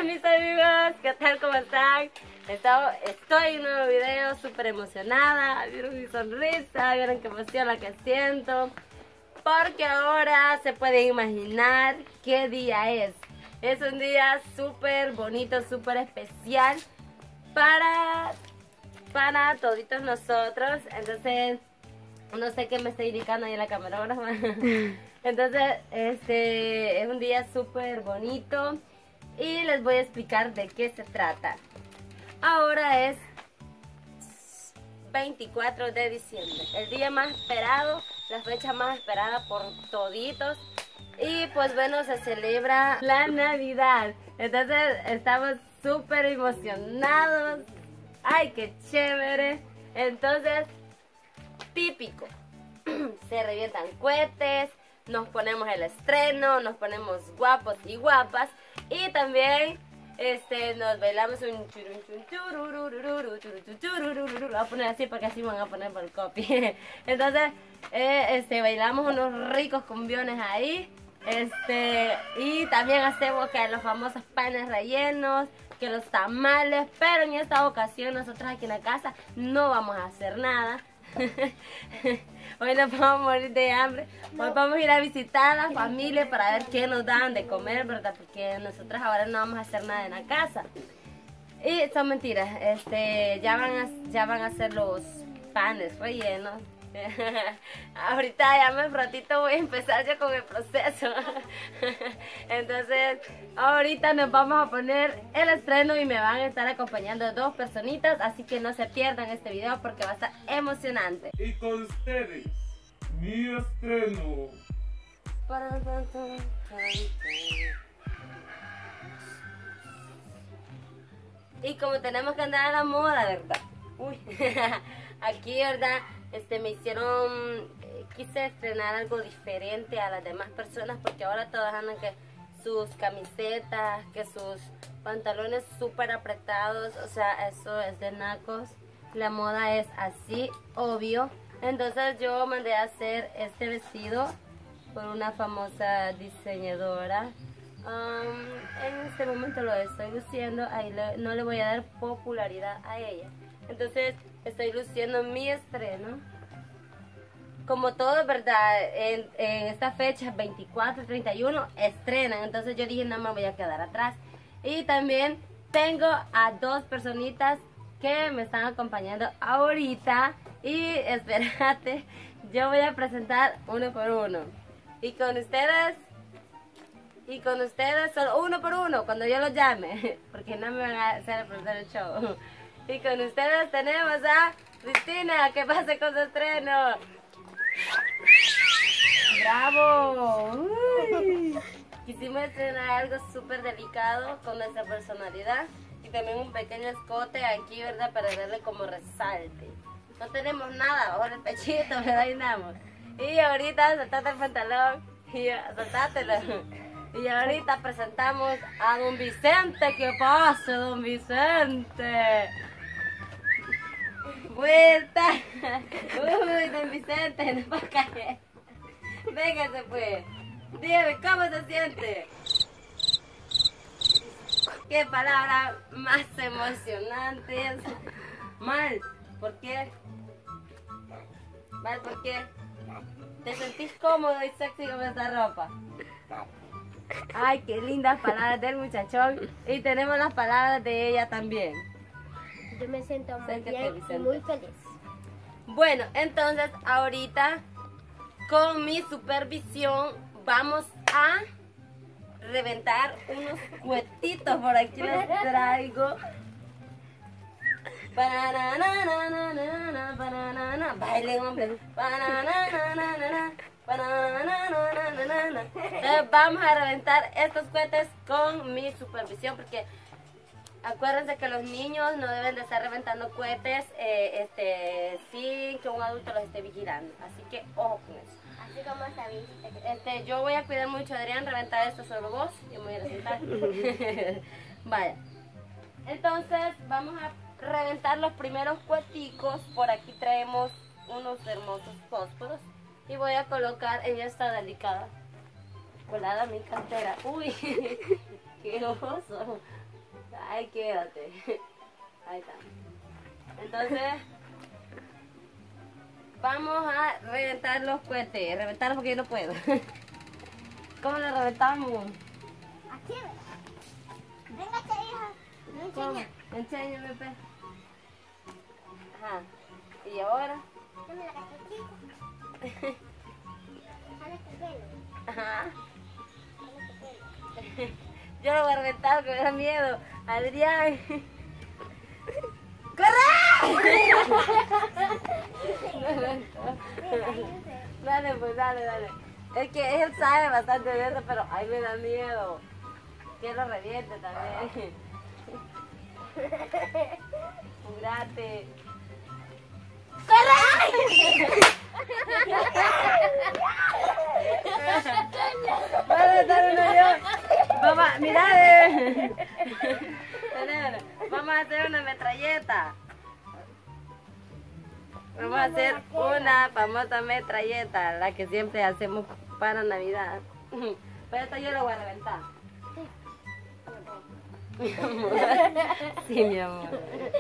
mis amigos, ¿qué tal? ¿Cómo están? Estoy en un nuevo video, súper emocionada. Vieron mi sonrisa, vieron qué emoción la que siento. Porque ahora se pueden imaginar qué día es. Es un día súper bonito, súper especial para toditos nosotros. Entonces, no sé qué me está indicando ahí en la camarógrafa. Entonces, es un día súper bonito y les voy a explicar de qué se trata. Ahora es 24 de diciembre, el día más esperado, la fecha más esperada por toditos. Y pues bueno, se celebra la Navidad. Entonces estamos súper emocionados. ¡Ay, qué chévere! Entonces, típico, se revientan cohetes, nos ponemos el estreno, nos ponemos guapos y guapas. Y también nos bailamos un lo voy a poner así porque así me van a poner por el copy. Entonces bailamos unos ricos cumbiones ahí. Y también hacemos que los famosos panes rellenos, que los tamales, pero en esta ocasión nosotros aquí en la casa no vamos a hacer nada. Hoy nos vamos a morir de hambre. Hoy vamos a ir a visitar a la familia para ver qué nos dan de comer, ¿verdad? Porque nosotros ahora no vamos a hacer nada en la casa. Y son mentiras. Ya van a hacer los panes rellenos. Ahorita ya más ratito voy a empezar ya con el proceso. Entonces ahorita nos vamos a poner el estreno y me van a estar acompañando dos personitas, así que no se pierdan este video porque va a estar emocionante. Y con ustedes, mi estreno. Y como tenemos que andar a la moda, ¿verdad? Uy. Aquí, ¿verdad? Me hicieron, quise estrenar algo diferente a las demás personas porque ahora todas andan que sus camisetas, que sus pantalones súper apretados, o sea, eso es de nacos. La moda es así, obvio. Entonces yo mandé a hacer este vestido por una famosa diseñadora. En este momento lo estoy luciendo, ahí no le voy a dar popularidad a ella. Entonces estoy luciendo mi estreno. Como todo, ¿verdad? En esta fecha, 24, 31, estrenan. Entonces yo dije, no me voy a quedar atrás. Y también tengo a dos personitas que me están acompañando ahorita. Y espérate, yo voy a presentar uno por uno. Y con ustedes solo uno por uno, cuando yo los llame. Porque no me van a hacer el show. Y con ustedes tenemos a Cristina, que pase con su estreno. ¡Bravo! Uy. Quisimos estrenar algo súper delicado con nuestra personalidad. Y también un pequeño escote aquí, ¿verdad? Para darle como resalte. No tenemos nada bajo el pechito, ¿verdad? Y andamos. Y ahorita soltate el pantalón. Y soltátelo. Y ahorita presentamos a don Vicente. ¿Qué pasa, don Vicente? Vuelta. Uy, don Vicente, no va a caer. Véngase pues. Dígame, ¿cómo se siente? Qué palabras más emocionantes. Mal, ¿por qué? Mal, ¿por qué? ¿Te sentís cómodo y sexy con esta ropa? Ay, qué lindas palabras del muchachón. Y tenemos las palabras de ella también. Yo me siento muy bien y muy feliz. Bueno, entonces ahorita con mi supervisión vamos a reventar unos cuetitos. Por aquí les traigo. Bailen, hombre. Entonces vamos a reventar estos cohetes con mi supervisión porque acuérdense que los niños no deben de estar reventando cohetes sin que un adulto los esté vigilando. Así que ojo con eso. Así como sabéis. Yo voy a cuidar mucho a Adrián, reventar esto solo vos. Yo me voy a sentar. Vaya. Entonces vamos a reventar los primeros cueticos. Por aquí traemos unos hermosos fósforos. Y voy a colocar en esta delicada colada mi cartera. Uy, qué oso. Ay, quédate. Ahí está. Entonces, vamos a reventar los cohetes. Reventarlos porque yo no puedo. ¿Cómo lo reventamos? Aquí. Venga, hija. Me enseña. Enséñame, pe. Ajá. ¿Y ahora? Dame la cachuchita. Jala tu pelo. Ajá. Jala tu pelo. Yo lo voy a reventar porque me da miedo. Adrián. ¡Corre! Dale, pues, dale. Es que él sabe bastante de eso, pero ay, me da miedo. Que lo reviente también. Jurate. ¡Corre! Voy a reventar uno yo. Mamá, mira. Vamos a hacer una metralleta. Vamos a hacer una famosa metralleta, la que siempre hacemos para Navidad. Pero esta yo la voy a reventar. Mi amor. Sí, mi amor.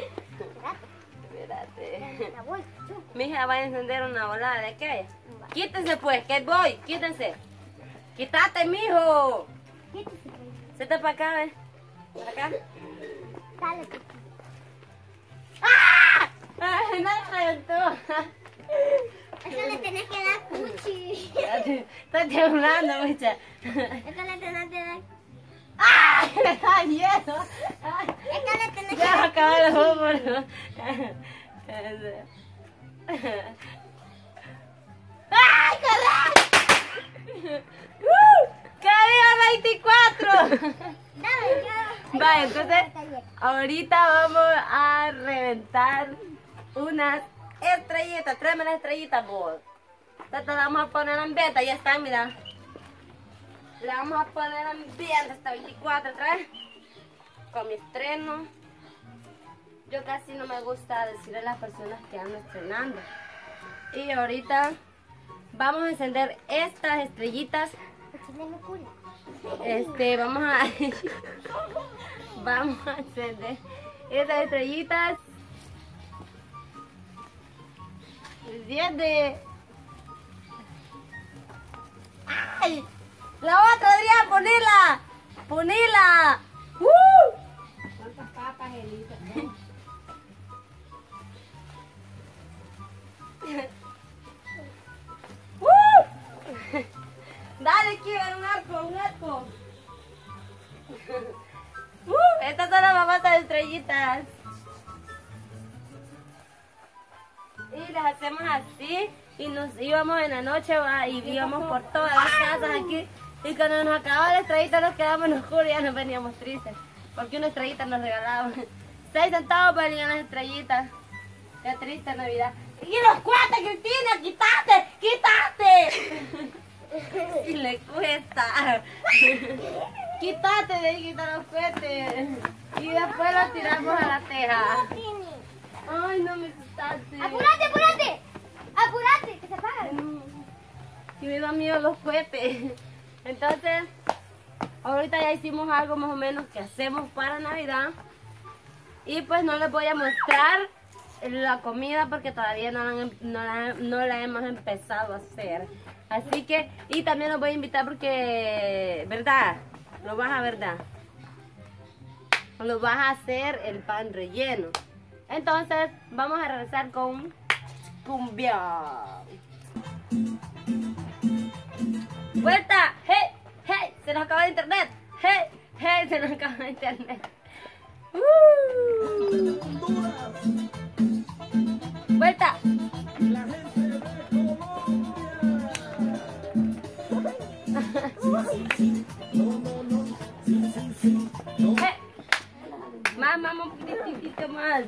Espérate. La vuelta. Mi hija va a encender una volada de aquella. Quítense pues, que voy, quítense. Quítate, mijo. Siéntate para acá, ¿ves? Para acá. Dale, pues. ¡Ah! ¡Ay, no reventó! Eso le tenés que dar cuchi. Está temblando, mucha. Eso le tenés que dar. ¡Ay! ¡Me da miedo! ¡Ay! Eso le tenés que Ya dar. acabé el fútbol. ¡Ay, corre! ¡Que viva 24! Dame, yo. Va, entonces, ahorita vamos a reventar unas estrellitas. Tráeme las estrellitas, vos. Estas las vamos a poner en venta, ya están, mira. Le vamos a poner en venta hasta 24, ¿traes? Con mi estreno. Yo casi no me gusta decirle a las personas que ando estrenando. Y ahorita vamos a encender estas estrellitas. Vamos a encender estas estrellitas. ¿Entiendes? ¡Ay! ¡La otra, Adrián! ¡Ponela! ¡Ponela! ¿Cuántas papas, Elisa? Dale, Kiver, un arco. Estas son las famosas estrellitas. Y las hacemos así. Y nos íbamos en la noche y íbamos por todas las casas aquí. Y cuando nos acababa la estrellita nos quedábamos en oscuro y ya nos veníamos tristes. Porque una estrellita nos regalaban 6 centavos valían las estrellitas. Qué triste Navidad. ¡Y los cuates, Cristina! ¡Quítate! Si le cuesta. Quítate de ahí, quita los cohetes. Y después los tiramos a la teja. Ay, no me asustaste. ¡Apúrate! ¡Apúrate! ¡Que se apagan! Y me da miedo los cohetes. Entonces, ahorita ya hicimos algo más o menos que hacemos para Navidad. Y pues no les voy a mostrar la comida porque todavía no la hemos empezado a hacer. Así que, y también los voy a invitar porque, ¿verdad? Lo vas a, ¿verdad? Lo vas a hacer el pan relleno. Entonces, vamos a regresar con cumbia. ¡Vuelta! ¡Hey! ¡Hey! ¡Se nos acaba el internet! ¡Hey! ¡Hey! ¡Se nos acaba el internet! ¡Vuelta! Más, un poquitito más.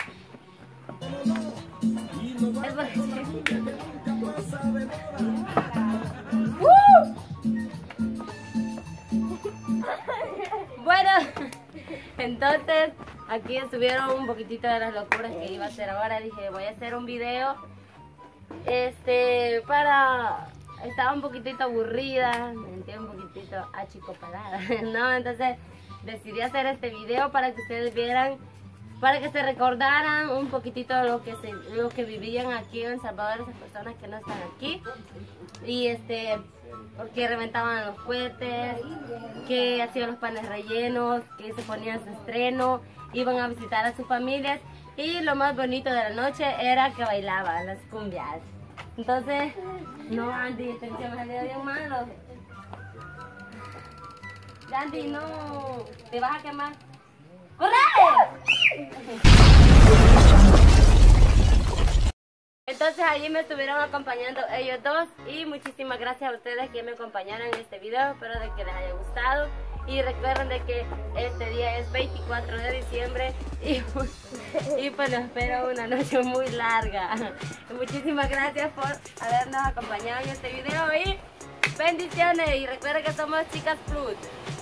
Bueno, entonces aquí estuvieron un poquitito de las locuras que iba a hacer ahora. Dije, voy a hacer un video estaba un poquitito aburrida, me sentía un poquitito achicopalada, ¿no? Entonces decidí hacer este video para que ustedes vieran, para que se recordaran un poquitito de lo que vivían aquí en El Salvador, esas personas que no están aquí. Y porque reventaban los cohetes, que hacían los panes rellenos, que se ponían su estreno, iban a visitar a sus familias. Y lo más bonito de la noche era que bailaban las cumbias. Entonces, no, Andy, este se me salió bien malo. Andy, no, te vas a quemar. ¡Corre! Entonces allí me estuvieron acompañando ellos dos y muchísimas gracias a ustedes que me acompañaron en este video. Espero de que les haya gustado y recuerden de que este día es 24 de diciembre y pues nos espera una noche muy larga. Muchísimas gracias por habernos acompañado en este video y bendiciones, y recuerden que somos Chicas Plus.